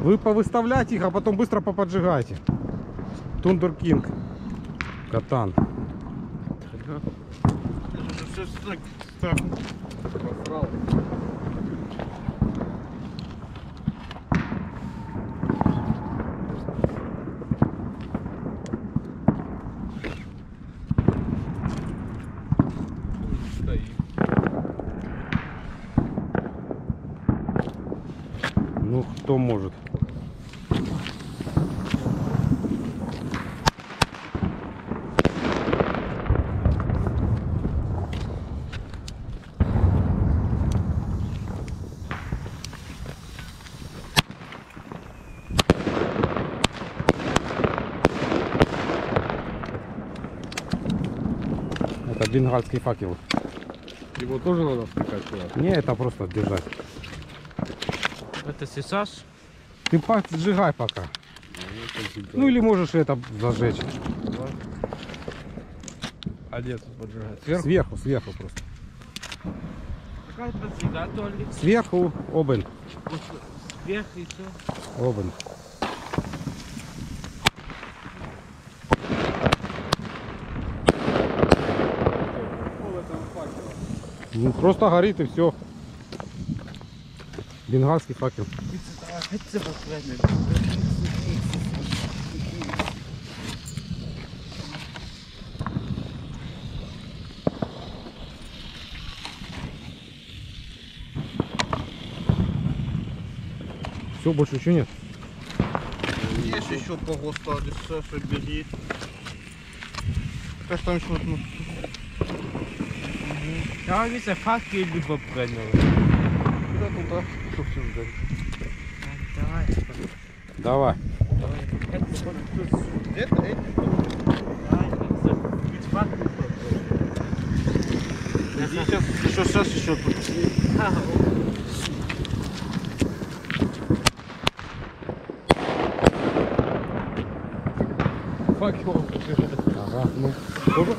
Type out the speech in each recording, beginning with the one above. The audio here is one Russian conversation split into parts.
Вы повыставляйте их, а потом быстро поподжигайте. Тундер Кинг. Катан. Ну, кто может? Это бенгальский факел. Его тоже надо втыкать сюда? Не, это просто держать. Это сейчас? Ты поджигай пока. Ну или можешь это зажечь. А где тут поджигать? Сверху, сверху просто. Какая подсвета, Толик? Сверху обен. Вверх и все. Обен. Ну, просто горит и все. Бенгальский факел. Все, больше ничего нет. Есть еще по ГОСТу, Саша, бери. Как там еще одну? Ja, diese Fackel überbrennen. Куда туда? Что все ждать? Давай. Это? Сейчас еще тут. Факел. Ага, ну, тоже.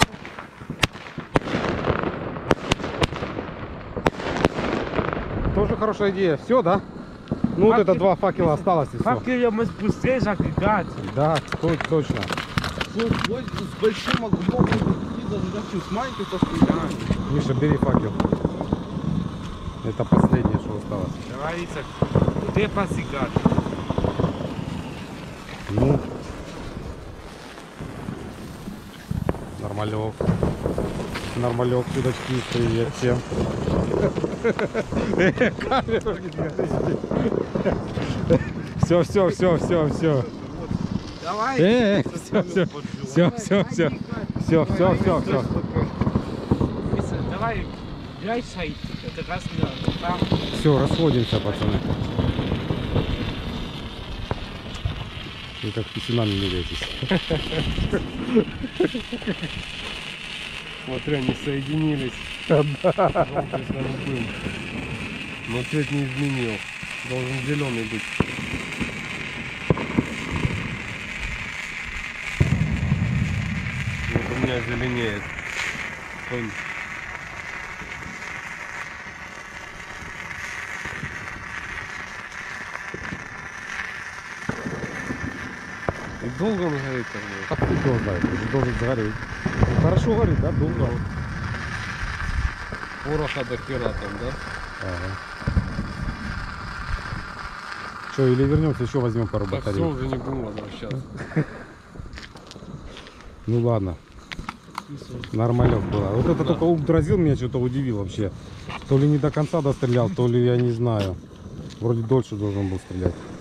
Тоже хорошая идея. Все, да? Ну вот это два факела осталось и все. Fackel я muss быстрее зажигать. Да, точно. С большим огнем и зажигать с маленькой постоянно. Миша, бери факел. Это последнее, что осталось. Давай, Исак, где посигать? Ну. Нормалек. Нормалек, чудачки, привет всем. Все. Давай. Все. Давай, gleichzeitig. Это раз на Все, расходимся, пацаны. Вы как писюнами меряетесь. Смотри, они соединились. Желтый с голубым. Но цвет не изменил. Должен зеленый быть. Вот у меня зеленеет. Он. И долго он горит так? А кто его знает, уже должен загореть. Хорошо горит, да? Долго. Пороха до хера там, да? Ага. Что, или вернемся, еще возьмем пару Так все, батарей. уже не будем возвращаться. Ну ладно. Нормалек было. Вот это только ультразил меня, что-то удивил вообще. То ли не до конца дострелял, то ли я не знаю. Вроде дольше должен был стрелять.